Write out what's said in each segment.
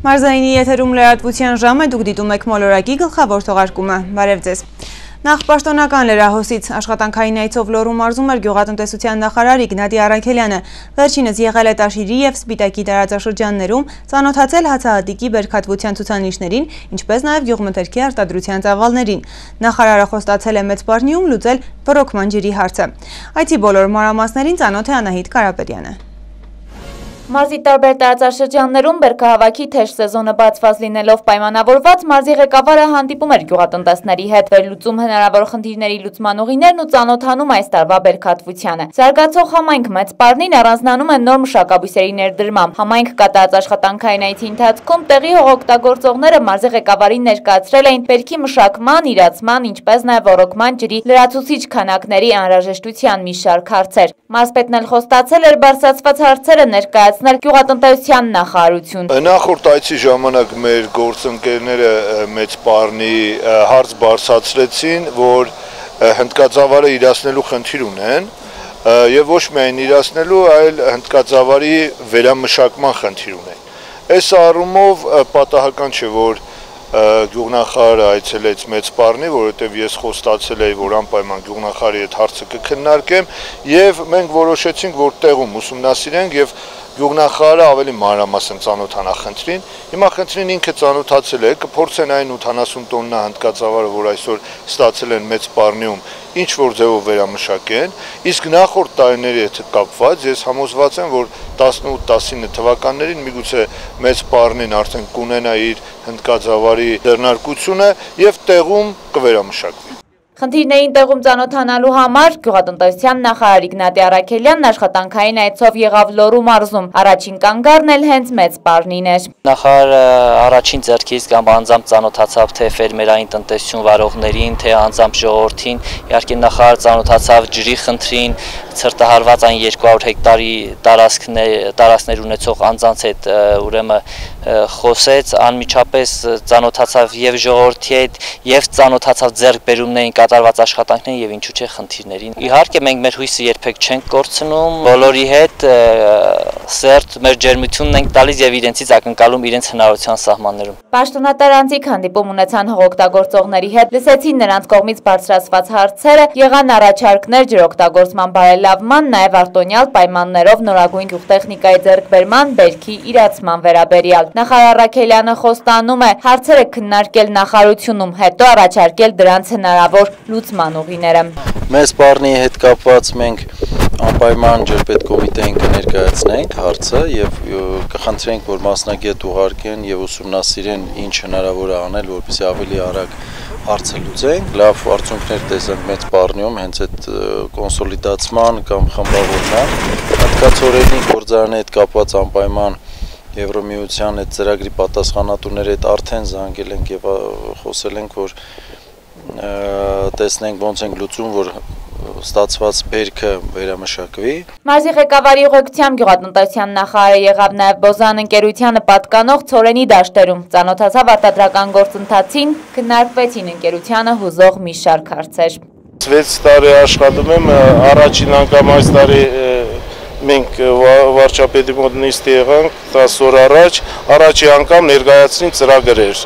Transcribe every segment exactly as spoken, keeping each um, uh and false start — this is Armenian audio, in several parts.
Մարզայինի եթերում լրատվության ժամ է, դուք դիտում եք մոլորակի գլխավոր թողարկումը։ Բարև ձեզ։ Նախ պաշտոնական լրահոսից աշխատանքային այցով Լոռու մարզում էր գյուղատնտեսության նախարար Իգնատի Առաքելյանը։ Վերջինս եղել է Տաշիրի և Սպիտակի տարածաշրջաններում, ծանոթացել հացահատիկի բերքատվության ցուցանիշներին, ինչպես նաև գյուղմթերքի արտադրության ծավալներին։ Նախարարը խոստացել է Մեծ Պարնիում լուծել բռոկման ջրի հարցը։ Այցի բոլոր մանրամասներին ծանոթ է Անահիտ Կարապետյանը։ Մարզի տարբեր տարածաշրջաններում բերքահավաքի թեժ սեզոնը բացված լինելով պայմանավորված, մարզի ղեկավարը հանդիպում էր գյուղատնտեսների հետ, վերլուծում հնարավոր խնդիրների լուծման ուղիներն ու ծանոթանում այս տարվա բերքատվությանը։ Զարգացող համայնք Մեծ Պարնին առանձնանում է նոր մշակաբույսերի ներդրմամբ։ Համայնք կատարած աշխատանքային այցի ընթացքում տեղի հողօգտագործողները մարզի ղեկավարին ներկայացրել էին բերքի մշակման, իրացման, ինչպես նաև ոռոգման ջրի լրացուցիչ քանակների անհրաժեշտության մի շարք հարցեր։ Մարզպետն էլ խոստացել էր բարձրացված հարցերը ներկայացնել գյուղատնտեսության նախարարություն։ Նախորդ այցի ժամանակ մեր գործընկերները Մեծ Պարնի հարց բարձրացրեցին, որ հնդկածավալը իրացնելու խնդիր ունեն եւ ոչ միայն իրացնելու, այլ հնդկածավալի վերամշակման խնդիր ունեն։ Այս առումով պատահական չէ, որ գյուղնախարարը այցելեց Մեծ Պարնի, որովհետև ես խոստացել էի, որ անպայման գյուղնախարարի հետ հարցը կքննարկեմ եւ մենք որոշեցինք, որ տեղում ուսումնասիրենք եւ գյուղնախարարը ավելի մանրամասն ծանոթանա խնդրին։ Հիմա խնդրին ինքը ծանոթացել է, կփորձեն այն ութանասուն տոննա հնդկածավալը, որ այսօր ստացել են Մեծ Պարնիում, ինչ որ ձևով վերամշակեն, իսկ նախորդ տարիների հետ կապված ես համոզված եմ, որ տասնութ տասինը թվականներին միգուցե Մեծ Պարնին արդեն կունենա իր հնդկածավալի ձեռնարկությունը եւ տեղում կվերամշակվի։ Խնդիրներին տեղում ծանոթանալու համար գյուղատնտեսության նախարար Իգնատի Առաքելյանն աշխատանքային այցով եղավ Լոռու մարզում։ Առաջին կանգառն էլ հենց Մեծ Պարնին էր։ Նախարարը առաջին ձեռքից կամ անձամբ ծանոթացավ թե ֆերմերային տնտեսություն վարողներին, թե անձամբ ժողովրդին։ Իհարկե նախարարը ծանոթացավ ջրի խնդրին, ցրտահարված այն երկու հարյուր հեկտարի տարածքներ տարածքներ ունեցող անձանց հետ ուրեմն խոսեց, անմիջապես ծանոթացավ եւ ժողովրդի հետ, եւ ծանոթացավ ձեռքբերումներին կատարված աշխատանքներին եւ ինչու՞ չէ խնդիրներին։ Իհարկե մենք մեր հույսը երբեք չենք կորցնում, բոլորի հետ սերտ մեր ջերմությունն ենք տալիս եւ իրենցից ակնկալում իրենց հնարավորության սահմաններում։ Պաշտոնատար անձիկ հանդիպում ունեցան հողօգտագործողների հետ, լսեցին նրանց կողմից բարձրացված հարցերը, եղան առաջարկներ ջրօգտագործման բարելավման, նաև արտոնյալ պայմաններով նորագույն գյուղտեխնիկայի ձեռքբերման, բերքի իրացման վերաբերյալ։ Նախարար Առաքելյանը խոստանում է հարցերը քննարկել նախարարությունում, հետո առաջարկել դրանց հնարավոր լուծման ուղիները։ Մեծ Պարնի հետ կապված մենք անպայման ջրպետկոմիտեին կներկայացնենք հարցը եւ կխնդրենք, որ մասնագետ ուղարկեն եւ ուսումնասիրեն ինչ հնարավոր է անել, որպեսզի ավելի արագ հարցը լուծենք, լավ արդյունքներ տեսնենք Մեծ Պարնիում հենց այդ կոնսոլիդացման կամ խմբավորման, հատկացորենի գործարանի հետ կապված անպայման Եվրոմիության այդ ծրագրի պատասխանատուների հետ արդեն զանգել ենք եւ խոսել ենք, որ տեսնենք ոնց ենք լուծում, որ ստացված բերքը վերամշակվի։ Մարզի ղեկավարի ուղեկցությամբ գյուղատնտեսության նախարարը եղավ նաև Բոզան ընկերությանը պատկանող ցորենի դաշտերում, ծանոթացավ արտադրական գործընթացին, քննարկվեցին ընկերությանը հուզող մի շարք հարցեր։ վեց տարի աշխատում եմ, առաջին անգամ այս տարի մենք վարչապետի մոտ նիստ եղանք տասը օր առաջ, առաջի անգամ ներկայացրին ծրագրեր,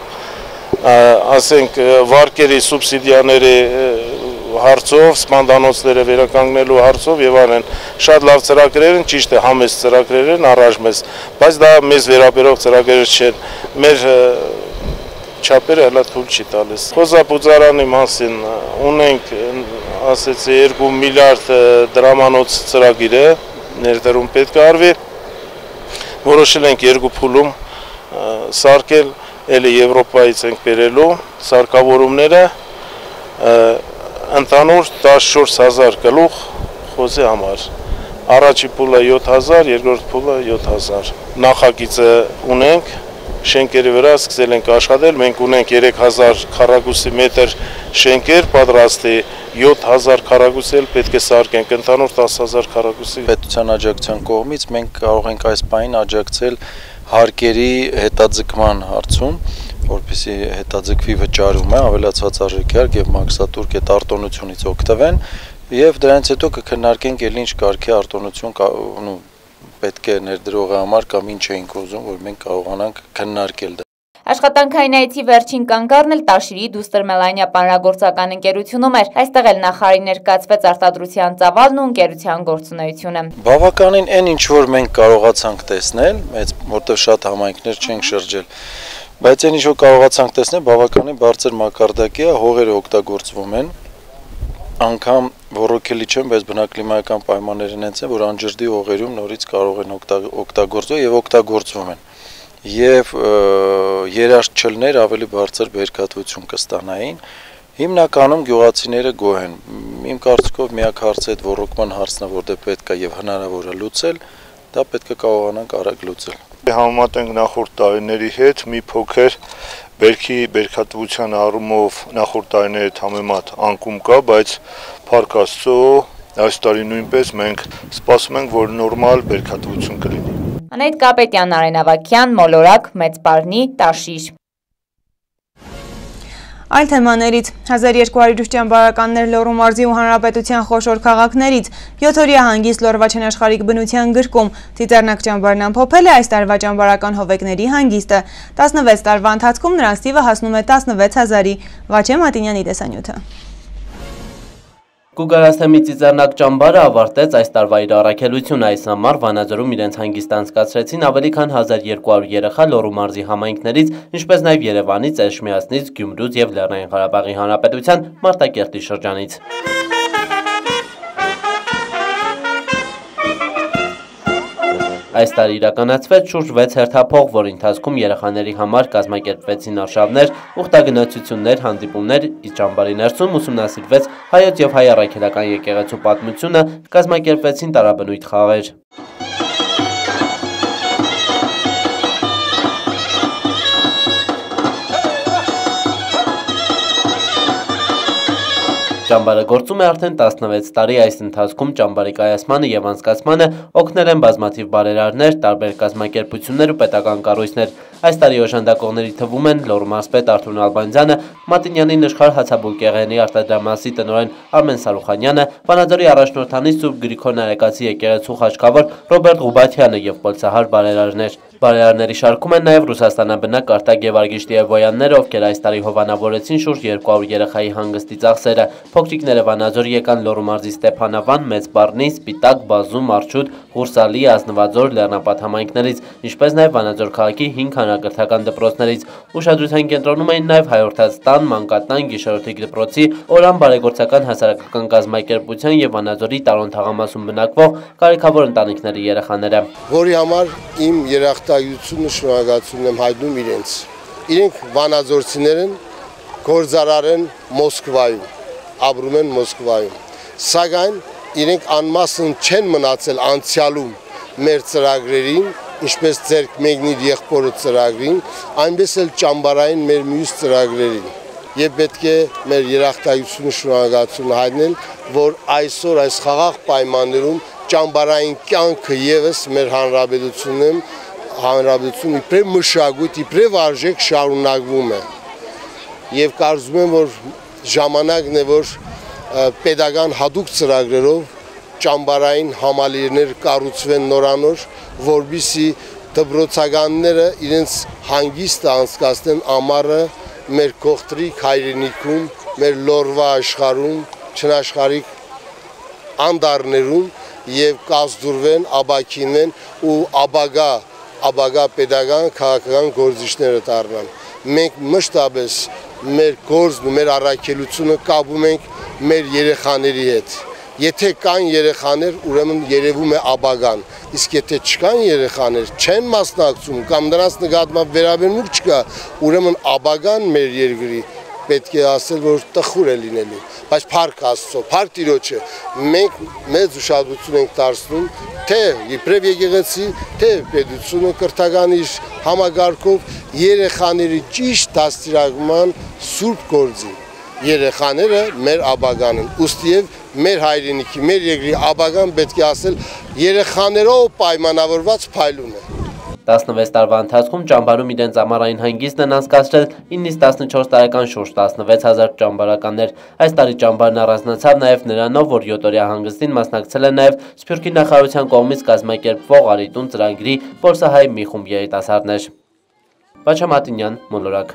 ասենք վարկերի սուբսիդիաների հարցով, սպանդանոցները վերականգնելու հարցով եւ այլն, շատ լավ ծրագրեր են, ճիշտ է, համեստ ծրագրեր են, առայժմ, բայց դա մեզ վերաբերող ծրագրեր չեն, մեր չափերը հələ թույլ չի տալիս։ Խոզապուծարանի մասին ունենք, ասեցի, երկու միլիարդ դրամանոց ծրագիր է, ներդրում պետք է արվի, որոշել ենք երկու փուլում սարքել, էլի Եվրոպայից ենք բերելու սարքավորումները, ընդհանուր տասնչորս հազար գլուխ խոզի համար, առաջի փուլը յոթ հազար, երկրորդ փուլը յոթ հազար, նախագիծը ունենք, շենքերի վրա սկսել ենք աշխատել, մենք ունենք երեք հազար քառակուսի մետր շենքեր, պատրաստի յոթ հազար քառակուսի էլ պետք է սարքենք, ընդհանուր տասը հազար քառակուսի։ Պետության աջակցության կողմից մենք կարող ենք այս պահին աջակցել հարկերի հետաձգման հարցում, որպեսզի հետաձգվի վճարումը, ավելացված արժեքարկ եւ մաքսատուրք այդ արտոնությունից օգտվեն եւ դրանից հետո կքննարկենք ել ինչ կարգի արտոնություն պետք է ներդրողի համար կամ ինչ էինք ուզում, որ մենք կարողանանք քննարկել դա։ Աշխատանքային այցի վերջին կանգառն էլ Տաշիրի Դուստր Մելանիա պանրագործական ընկերությունում էր։ Այստեղ էլ նախարարի ներկայացվեց արտադրության ծավալն ու ընկերության գործունեությունը։ Բավականին այն ինչ որ մենք կարողացանք տեսնել, մեծ որտեղ շատ համայնքներ չենք շրջել, բայց այն ինչ որ կարողացանք տեսնել, բավականին բարձր մակարդակի է, հողերը օգտագործվում են, անգամ ռոռոքելի չեն, բայց բնակլիմայական պայմաններն են, որ անջրդի հողերում նորից կարող են օգտագործվել եւ օգտագործվում են։ Եվ երաշտչելներ ավելի բարձր բերքատվություն կստանային, հիմնականում գյուղացիները գոհ են։ Իմ կարծիքով միակ հարցը այդ ռոռոկման հարցն է, որտեղ պետք է եւ հնարավոր է լուծել, դա պետք է կարողանանք արագ լուծել։ Համեմատենք նախորդ տարիների հետ մի փոքր բերքի բերքատվության առումով նախորդ տարիների հետ համեմատ անկում կա, բայց փառք Աստծո այս տարի նույնպես մենք սպասում ենք, որ նորմալ բերքատվություն կլինի։ Անահիտ Կապետյան, Արեն Ավագյան, Մոլորակ, Մեծ Պարնի, Տաշիր։ Այլ թեմաներից հազար երկու հարյուր ճամբարականներ Լոռու մարզի ու հանրապետության խոշոր քաղաքներից յոթօրյա հանգիստ Լոռվա չենաշխարհիկ բնության գրկում Ծիծեռնակ ճամբարն ամփոփել է այս տարվա ճամբարական հովեկների հանգիստը։ տասնվեց տարվա ընթացքում նրանց թիվը հասնում է տասնվեց հազարի։ Վաչե Մատինյանի տեսանյութը։ Կուգարասեմի Ծիծեռնակ ճամբարը ավարտեց այս տարվա իր առաքելությունը։ Այս համար Վանաձորում իրենց հանգիստ անցկացրեցին ավելի քան հազար երկու հարյուր երեխա Լոռու մարզի համայնքներից, ինչպես նաև Երևանից, Էրշմիածնից, Գյումրուց և Լեռնային Ղարաբաղի Հանրապետության Մարտակերտի շրջանից։ Այս տարի իրականացվեց շուրջ վեց հերթափող, որի ընթացքում երեխաների համար կազմակերպվեցին արշավներ, ուխտագնացություններ, հանդիպումներ, իսկ ճամբարի ներսում ուսումնասիրվեց հայոց և հայ առաքելական եկեղեցու պատմությունը, կազմակերպվեցին տարաբնույթ խաղեր։ Ճամբարը գործում է արդեն տասնվեց տարի, այս ընթացքում ճամբարի կայացմանը և անցկացմանը օգնել են բազմաթիվ բարերարներ, տարբեր կազմակերպություններ ու պետական կառույցներ։ Այս տարի օժանդակողների թվում են Լոռու մարզպետ Արթուր Նալբանդյանը, Մատինյանի Նշխար հացաբուլկեղենի արտադրամասի տնօրեն Արմեն Սարուխանյանը, Վանաձորի առաջնորդանի Սուրբ Գրիգոր Նարեկացի եկեղեցու խաչքավոր Ռոբերտ Ղուբաթյանը և պոլսահար բարերարներ։ Բարերարների շարքում են նաև ռուսաստանաբնակ Արտակ Գևարգիշտի Էվոյանները, ովքեր այս տարի հովանավորեցին շուրջ երկու հարյուր երեխայի հանգստի ծախսերը։ Փոքրիկները Վանաձոր եկան Լոռու մարզի Ստեփանավան, Մեծ Պարնի, Սպիտակ, Բազում, Արչուտ, Ղուրսալի, Ազնվաձոր, Լեռնապատ համայնքներից, ինչպես նաև Վանաձոր քաղաքի հինգ հանրակրթական դպրոցներից։ Ուշադրության կենտրոնում էին նաև Հայորդաց տան, Մանկատան, Գիշերօրթիկ դպրոցի, Օրան բարեգործական հասարակական կազմակերպության և Վանաձորի Տարոն թաղամասում բնակվող կարիքավոր ընտանիքների երեխաները։ Որի համար իմ երախտագիտությունը շնորհակալություն եմ հայտնում իրենց։ Իրենք վանաձորցիներ են, գործարար են Մոսկվայում, ապրում են Մոսկվայում։ Սակայն իրենք անմասն չեն մնացել անցյալում մեր ծրագրերին, ինչպես ձերք մեկնիր եղբորը ծրագրին, այնպես էլ ճամբարային մեր մյուս ծրագրերին։ Եվ պետք է մեր երախտագիտությունը շնորհակալություն հայտնել, որ այսօր այս խաղաղ պայմաններում ճամբարային կյանքը ևս մեր հանրապետությունում հանրապետությունը իբրև մշակույթ, իբրև արժեք շարունակվում է։ Եվ կարծում եմ, որ ժամանակն է, որ պետական հատուկ ծրագրերով ճամբարային համալիրներ կառուցվեն նորանոր, որպեսզի դպրոցականները իրենց հանգիստը անցկացնեն ամառը մեր կողտրիկ հայրենիքում, մեր Լոռվա աշխարհում, չնաշխարհիկ անդառներում եւ կազդուրվեն, աբակինվեն ու աբագա, աբագա պետական քաղաքական գործիչները դառնան։ Մենք մշտապես մեր գործն ու մեր առաքելությունը կապում ենք մեր երեխաների հետ։ Եթե կան երեխաներ, ուրեմն երևում է աբագան, իսկ եթե չկան երեխաներ, չեն մասնակցում կամ նրանց նկատմամբ վերաբերմունք չկա, ուրեմն աբագան մեր երկրի պետք է ասել, որ տխուր է լինելու, բայց փառք Աստծո, փառք Տիրոջը, մենք մեծ ուշադրություն ենք դարձնում, թե իբրև եկեղեցի, թե պետությունը կրթական իր համագարկով երեխաների ճիշտ դաստիարակման սուրբ գործին։ Երեխաները մեր աբագան են, ուստի եւ մեր հայրենիքի, մեր երկրի աբագան պետք է ասել երեխաներով պայմանավորված փայլուն է։ տասնվեց տարվա ընթացքում ճամբարում իրենց ամառային հանգիստն են անցկացրել իննից տասնչորս տարեկան շուրջ տասնվեց հազար ճամբարականներ։ Այս տարի ճամբարն առանձնացավ նաև նրանով, որ յոթօրյա հանգստին մասնակցել են նաև Սփյուռքի նախարարության կողմից կազմակերպվող Արիտուն ծրագրի պոլսահայ մի խումբ երիտասարդներ։ Բաչա Մատինյան, Մոլորակ։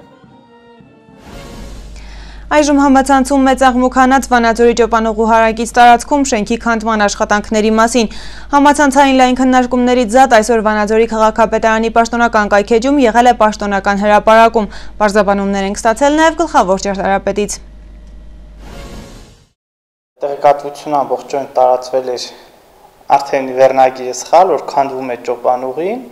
Այժմ համացանցում մեծ աղմուկ հանած Վանաձորի ճոպանուղու հարակից տարածքում շենքի քանդման աշխատանքների մասին։ Համացանցային լայն քննարկումներից զատ այսօր Վանաձորի քաղաքապետարանի պաշտոնական կայքեջում եղել է պաշտոնական հրապարակում։ Պարզաբանումներ ենք ստացել նաև գլխավոր ճարտարապետից։ Տեղեկատվություն ամբողջովին տարածվել էր արդեն վերնագիրը սխալ, որ քանդվում է ճոպանուղին,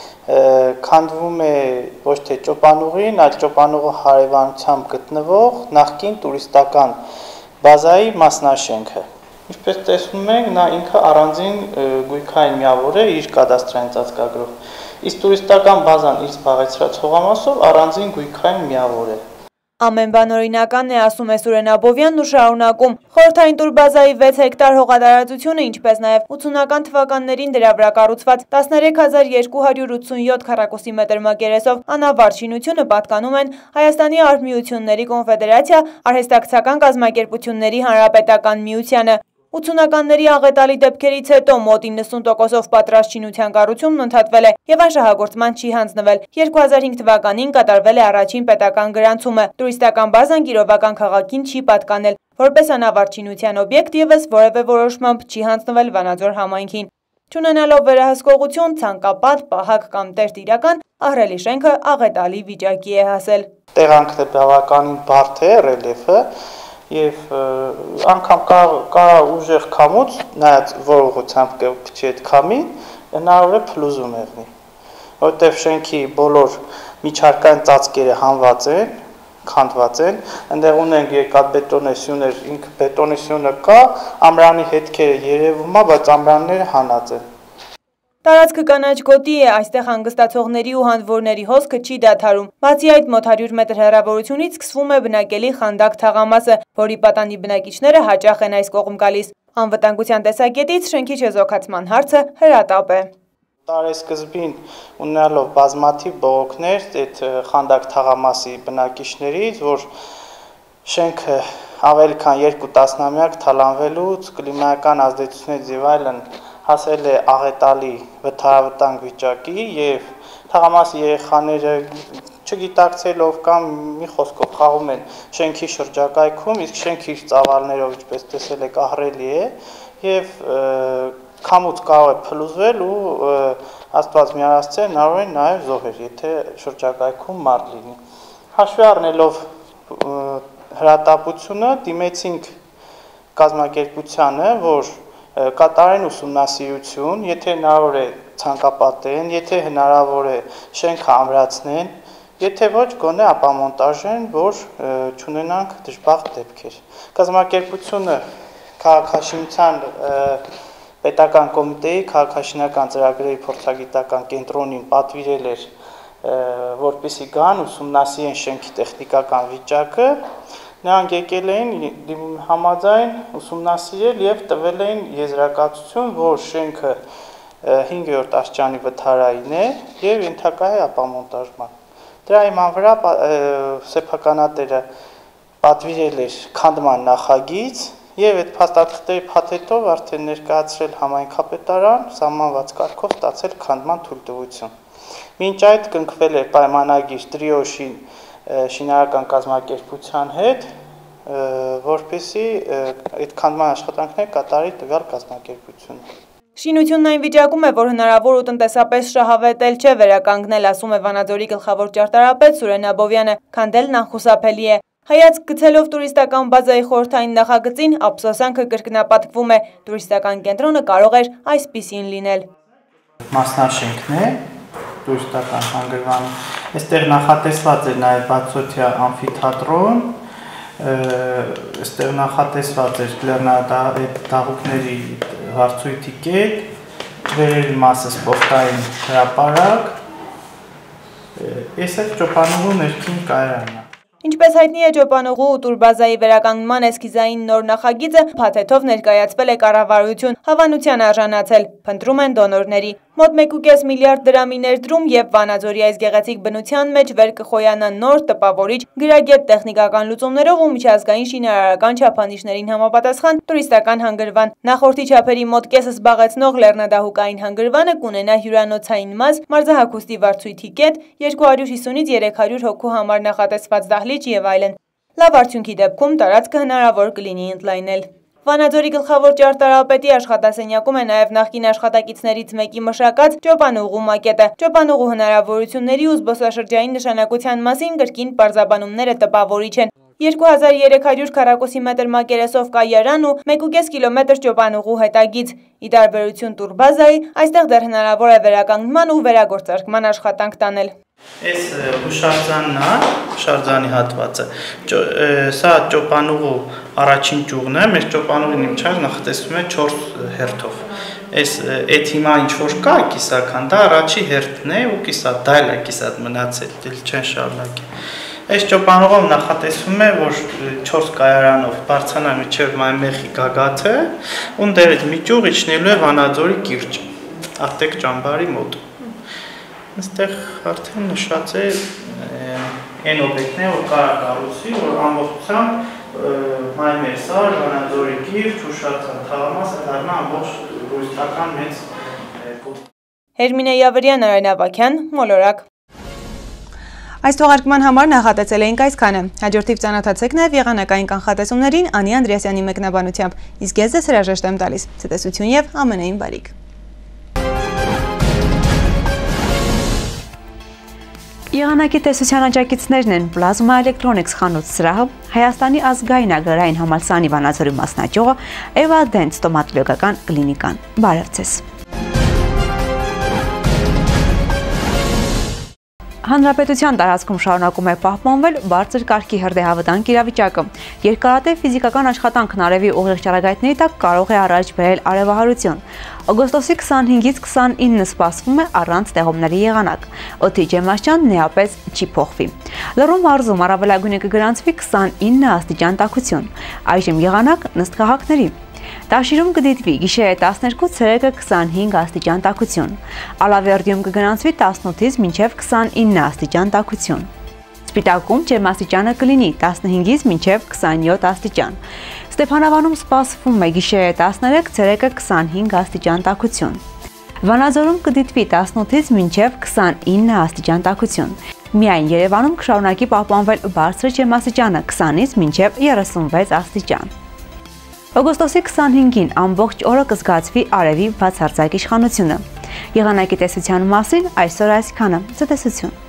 քանդվում է ոչ թե ճոպանուղին, այլ ճոպանուղու հարևանությամբ գտնվող նախկին տուրիստական բազայի մասնաշենքը։ Ինչպես տեսնում ենք, նա ինքը առանձին գույքային միավոր է իր կադաստրային ծածկագրով։ Իսկ տուրիստական բազան իր զբաղեցրած հողամասով առանձին գույքային միավոր է։ Ամեն բան օրինական է, ասում է Սուրեն Աբովյանն ու շարունակում։ Խորհրդային տուրբազայի վեց հեկտար հողատարածությունը, ինչպես նաև ութսունական թվականներին դրա վրա կառուցված տասներեք հազար երկու հարյուր ութսունյոթ քառակուսի մետր մակերեսով անավարտ շինությունը պատկանում են Հայաստանի Արհմիությունների կոնֆեդերացիա արհեստակցական կազմակերպությունների հանրապետական միությանը։ ութսունականների աղետալի դեպքերից հետո մոտ իննսուն տոկոսով պատրաստ շինության կառուցումն ընդհատվել է եւ անշահագործման չի հանձնվել։ երկու հազար հինգ թվականին կատարվել է առաջին պետական գրանցումը։ Տուրիստական բազան Կիրովական քաղաքին չի պատկանել։ Որպես անավարտ շինության օբյեկտ եւս որևէ որոշմամբ չի հանձնվել Վանաձոր համայնքին։ Չունենալով վերահսկողություն, ցանկապատ, պահակ կամ տերտ իրական, ահռելի շենքը աղետալի վիճակի է հասել։ Տեղանքն է բավականին բարդ է, ռելիեֆը Եվ անգամ կա ուժեղ քամուց, նայած որ ուղղությամբ կփչի այդ քամին, հնարավոր է փլուզում եղնի, որտեղ շենքի բոլոր միջարկային ծածկերը հանված են, քանդված են, այնտեղ ունենք երկաթբետոնե սյուներ, ինքը բետոնե սյունը կա, ամրանի հետքերը երևում է, բայց ամրանները հանած են։ Տարածքը կանաչ գոտի է, այստեղ հանգստացողների ու հանվորների հոսքը չի դադարում։ Բացի այդ մոտ հարյուր մետր հեռավորությունից սկսվում է բնակելի խանդակ թաղամասը, որի պատանի բնակիչները հաճախ են այս կողմ գալիս։ Անվտանգության տեսակետից շենքի չեզոքացման հարցը հրատապ է։ Տարեսկզբին ունենալով բազմաթիվ բողոքներ այդ խանդակ թաղամասի բնակիչներից, որ շենքը ավելի քան երկու տասնամյակ թալանվելուց, կլիմայական ազդեցություններից եւ այլն հասել է աղետալի վթարավտանգ վիճակի եւ թաղամասի երեխաները չգիտակցելով կամ մի խոսքով խաղում են շենքի շրջակայքում, իսկ շենքի ծավալներով, ինչպես տեսել եք, ահռելի է եւ քամուց կարող է փլուզվել ու Աստված միասցե հնարավոր է նաեւ զոհեր, եթե շրջակայքում մարդ լինի։ Հաշվի առնելով հրատապությունը դիմեցինք կազմակերպությանը, որ կատարեն ուսումնասիրություն, եթե հնարավոր է ցանկապատեն, եթե հնարավոր է շենքը ամրացնեն, եթե ոչ գոնե ապամոնտաժեն, որ չունենանք դժբախտ դեպքեր։ Կազմակերպությունը քաղաքաշինության պետական կոմիտեի քաղաքաշինական ծրագրերի փորձագիտական կենտրոնին պատվիրել էր, որպեսզի գան ուսումնասիրեն շենքի տեխնիկական վիճակը։ Նրանք եկել էին համաձայն ուսումնասիրել եւ տվել էին եզրակացություն, որ շենքը հինգերորդ աստիճանի վթարային է եւ ենթակա է ապամոնտաժման։ Դրա հիման վրա սեփականատերը պատվիրել էր քանդման նախագիծ եւ այդ փաստաթղթերի փաթեթով արդեն ներկայացրել համայնքապետարան, սահմանված կարգով ստացել քանդման թույլտվություն։ Մինչ այդ կնքվել է պայմանագիր Տրիոշին շինարարական կազմակերպության հետ, որպեսզի այդ քանդման աշխատանքները կատարի տվյալ կազմակերպությունը։ Շինությունն այն վիճակում է, որ հնարավոր ու տնտեսապես շահավետ չէ վերականգնել, ասում է Վանաձորի գլխավոր ճարտարապետ Սուրեն Աբովյանը, քանդելն անխուսափելի է։ Հայացք գցելով տուրիստական բազայի խորհրդային նախագծին, ափսոսանքը կրկնապատկվում է, տուրիստական կենտրոնը կարող էր այսպիսին լինել։ Մասնաշենքն է, տուրիստական հանգրվանը, այստեղ նախատեսված է նաև բացօթյա ամֆիթատրոն, այստեղ նախատեսված էր լեռնադահուկների վարձույթի կետ, վերևի մասը սպորտային հրապարակ, այս էլ ճոպանուղու ներքին կայարանն է։ Ինչ Ինչպես հայտնի է, ճոպանուղու ու տուրբազայի վերականգնման էսքիզային նոր նախագիծը փաթեթով ներկայացվել է կառավարություն, հավանության արժանացել, փնտրում են դոնորների։ Մոտ մեկ ու կես միլիարդ դրամի ներդրում եւ Վանաձորի այս գեղեցիկ բնության մեջ վեր կխոյանա նոր տպավորիչ գրագետ տեխնիկական լուծումներով ու միջազգային շինարարական չափանիշներին համապատասխան տուրիստական հանգրվան։ Նախորդի չափերի մոտ կեսը զբաղեցնող լեռնադահուկային հանգրվանը կունենա հյուրանոցային մաս, մարզահագուստի վարձույթի կետ, երկու հարյուր հիսունից երեք հարյուր հոգու համար նախատեսված դահլիճ եւ այլն։ Լավ արդյունքի դեպքում տարածքը հնարավոր կլինի ընդլայնել։ Վանաձորի գլխավոր ճարտարապետի աշխատասենյակում է նաև նախկին աշխատակիցներից մեկի մշակած ճոպանուղու մակետը։ Ճոպանուղու հնարավորությունների ու զբոսաշրջային նշանակության մասին կրկին պարզաբանումները տպավորիչ են։ երկու հազար երեք հարյուր քառակուսի մետր մակերեսով կայարան ու մեկ ու կես կիլոմետր ճոպանուղու հետագիծ։ Ի տարբերություն տուրբազայի, այստեղ դեռ հնարավոր է վերականգնման ու վերագործարկման աշխատանք տանել։ Այս հուշարձանն է, հուշարձանի հատվածը, սա ճոպանուղու առաջին ճյուղն է, մեր ճոպանուղին իմչար նախատեսվում է չորս հերթով։ Այս այդ հիմա ինչ-որ կա կիսական, դա առաջի հերթն է ու կիսա, դա էլ է կիսատ մնացել, դիլ չեն շարունակի։ Այս ճոպանուղով նախատեսվում է, որ չորս կայարանով բարձրանա մինչև Մայմեխի գագաթը, ու դերից մի ճյուղ իջնելու է Վանաձորի կիրճ, Արտեկ ճամբարի մոտ։ Այստեղ արդեն նշած է այն օբյեկտն է, որ կարա կառուցի, որ ամբողջությամբ Մայմերսար, Վանաձորի կիրճ, հուշարձան թաղամասը դառնա ամբողջ տուրիստական մեծ կոտ։ Հերմինե Յավրյան, Արեն Ավագյան, Մոլորակ։ Այս թողարկման համար նախատեսել էինք այսքանը։ Հաջորդիվ ծանոթացեք նաև եղանակային կանխատեսումներին Անի Անդրեասյանի մեկնաբանությամբ, իսկ ես ձեզ հրաժեշտ եմ տալիս։ Ցտեսություն եւ ամենայն բարիք։ Եղանակի տեսության աջակիցներն են Պլազմա Էլեկտրոնիկս խանութ սրահը, Հայաստանի ազգային agrարային համալսարանի Վանաձորի մասնաճյուղը, Eva Dent ստոմատոլոգիական կլինիկան։ Բարև ձեզ։ Հանրապետության տարածքում շարունակում է պահպանվել բարձր կարգի հրդեհավտանգ իրավիճակը։ Երկարատև ֆիզիկական աշխատանքն արևի ուղիղ ճառագայթների տակ կարող է առաջ բերել արևահարություն։ Օգոստոսի քսանհինգից քսանինը սպասվում է առանց տեղումների եղանակ։ Օդի ջերմաստիճանն նեապես չի փոխվի։ Լոռու մարզում առավելագույնը կգրանցվի քսանինը աստիճան տաքություն։ Այժմ եղանակ ըստ քաղաքների։ Տաշիրում կդիտվի գիշերը տասներկու, ցերեկը քսանհինգ աստիճան տաքություն։ Ալավերդիում կգրանցվի տասնութից մինչև քսանինը աստիճան տաքություն։ Սպիտակում ջերմաստիճանը կլինի տասնհինգից մինչև քսանյոթ աստիճան։ Ստեփանավանում սպասվում է գիշերը տասներեք, ցերեկը քսանհինգ աստիճան տաքություն։ Վանաձորում կդիտվի տասնութից մինչև քսանինը աստիճան տաքություն։ Միայն Երևանում կշարունակի պահպանվել բարձր ջերմաստիճանը քսանից մինչև երեսունվեց աստիճան։ Օգոստոսի քսանհինգին ամբողջ օրը կզգացվի արևի բացարձակ իշխանությունը։ Եղանակի տեսության մասին այսօր այսքանը։ Ցտեսություն։